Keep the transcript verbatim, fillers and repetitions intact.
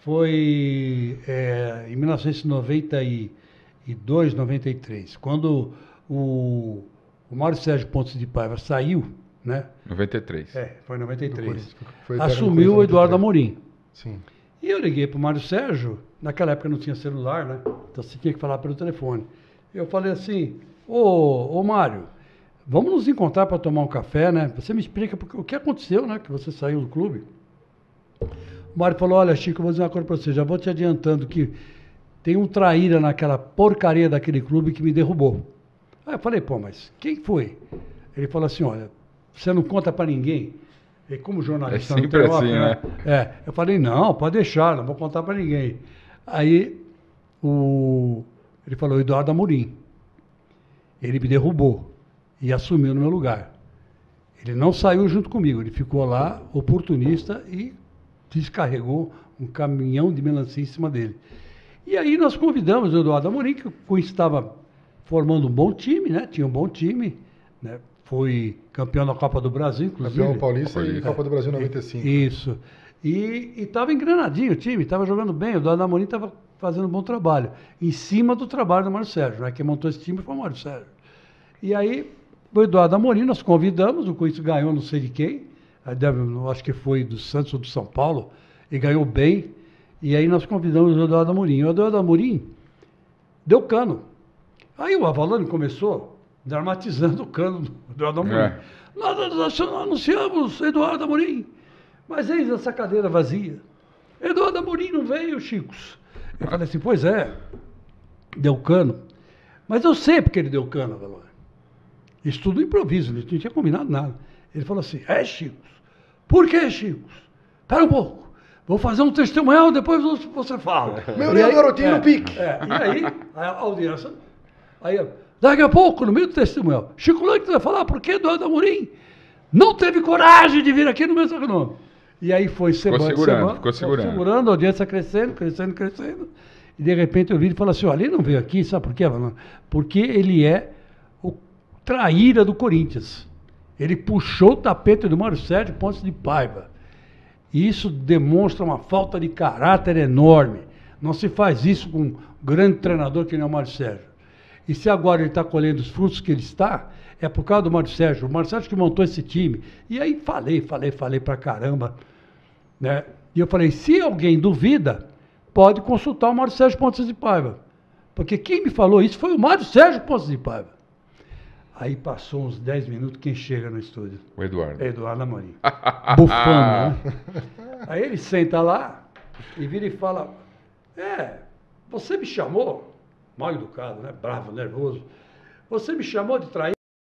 foi é, em mil novecentos e noventa e dois, noventa e três, quando o, o Mário Sérgio Pontes de Paiva saiu, né? noventa e três. É, foi em noventa e três. Foi Assumiu o Eduardo Amorim. Sim. E eu liguei para o Mário Sérgio, naquela época não tinha celular, né? Então você tinha que falar pelo telefone. Eu falei assim, ô, ô Mário, vamos nos encontrar para tomar um café, né? Você me explica porque, o que aconteceu, né? Que você saiu do clube. O Mário falou, olha, Chico, eu vou dizer uma coisa para você, já vou te adiantando que tem um traíra naquela porcaria daquele clube que me derrubou. Aí eu falei, pô, mas quem foi? Ele falou assim, olha, você não conta para ninguém? E como jornalista... É sempre assim, off, né? É, eu falei, não, pode deixar, não vou contar para ninguém. Aí, o, ele falou, Eduardo Amorim. Ele me derrubou e assumiu no meu lugar. Ele não saiu junto comigo, ele ficou lá, oportunista, e descarregou um caminhão de melancia em cima dele. E aí nós convidamos o Eduardo Amorim, que estava formando um bom time, né? Tinha um bom time, né? Foi campeão da Copa do Brasil, inclusive. Campeão paulista e Copa do Brasil noventa e cinco. Isso. E estava engranadinho o time, estava jogando bem, o Eduardo Amorim estava fazendo um bom trabalho, em cima do trabalho do Mário Sérgio, né? Quem montou esse time foi o Mário Sérgio. E aí, o Eduardo Amorim, nós convidamos, o Corinthians ganhou não sei de quem, acho que foi do Santos ou do São Paulo, e ganhou bem. E aí nós convidamos o Eduardo Amorim. O Eduardo Amorim deu cano. Aí o Avalone começou dramatizando o cano do Eduardo Amorim. É. Nós, nós anunciamos Eduardo Amorim, mas eis essa cadeira vazia. Eduardo Amorim não veio, Chicos. Eu falei assim, pois é, deu cano. Mas eu sei porque ele deu cano, Avalone. Isso tudo improviso, ele não tinha combinado nada. Ele falou assim, é, Chicos. Por que, Chicos? Espera um pouco. Vou fazer um testemunhal, depois você fala. Meu Deus, garotinho é, no pique. É, e aí, a audiência... Aí, daqui a pouco, no meio do testemunhal, Chico Lang vai falar por que Eduardo Amorim não teve coragem de vir aqui no meu nome. E aí foi semana, ficou segurando, semana, ficou segurando. segurando, a audiência crescendo, crescendo, crescendo. E de repente eu vi ele falar assim, olha, ele não veio aqui, sabe por quê, Avalone? Porque ele é o traíra do Corinthians. Ele puxou o tapete do Mário Sérgio Pontes de Paiva. E isso demonstra uma falta de caráter enorme. Não se faz isso com um grande treinador que nem o Mário Sérgio. E se agora ele está colhendo os frutos que ele está, é por causa do Mário Sérgio. O Mário Sérgio que montou esse time. E aí falei, falei, falei pra caramba. Né? E eu falei, se alguém duvida, pode consultar o Mário Sérgio Pontes de Paiva. Porque quem me falou isso foi o Mário Sérgio Pontes de Paiva. Aí passou uns dez minutos, quem chega no estúdio? O Eduardo. Eduardo Amorim. Bufando, né? Aí ele senta lá e vira e fala, é, você me chamou, mal educado, né? Bravo, nervoso, você me chamou de trair.